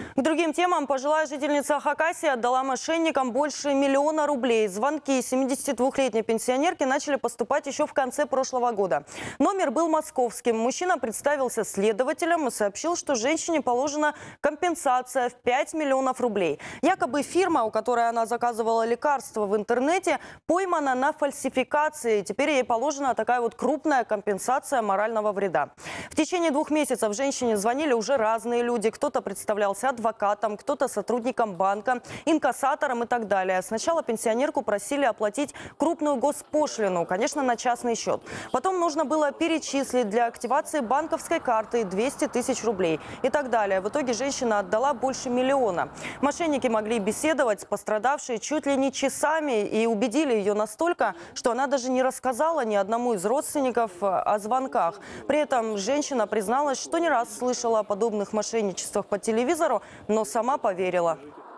К другим темам. Пожилая жительница Хакасии отдала мошенникам больше 1 миллиона рублей. Звонки 72-летней пенсионерки начали поступать еще в конце прошлого года. Номер был московским. Мужчина представился следователем и сообщил, что женщине положена компенсация в 5 миллионов рублей. Якобы фирма, у которой она заказывала лекарства в интернете, поймана на фальсификации. Теперь ей положена такая вот крупная компенсация морального вреда. В течение 2 месяцев женщине звонили уже разные люди. Кто-то представлялся адвокатом, кто-то сотрудником банка, инкассатором и так далее. Сначала пенсионерку просили оплатить крупную госпошлину, конечно, на частный счет. Потом нужно было перечислить для активации банковской карты 200 тысяч рублей и так далее. В итоге женщина отдала больше 1 миллиона. Мошенники могли беседовать с пострадавшей чуть ли не часами и убедили ее настолько, что она даже не рассказала ни одному из родственников о звонках. При этом женщина призналась, что не раз слышала о подобных мошенничествах по телевизору, но сама поверила.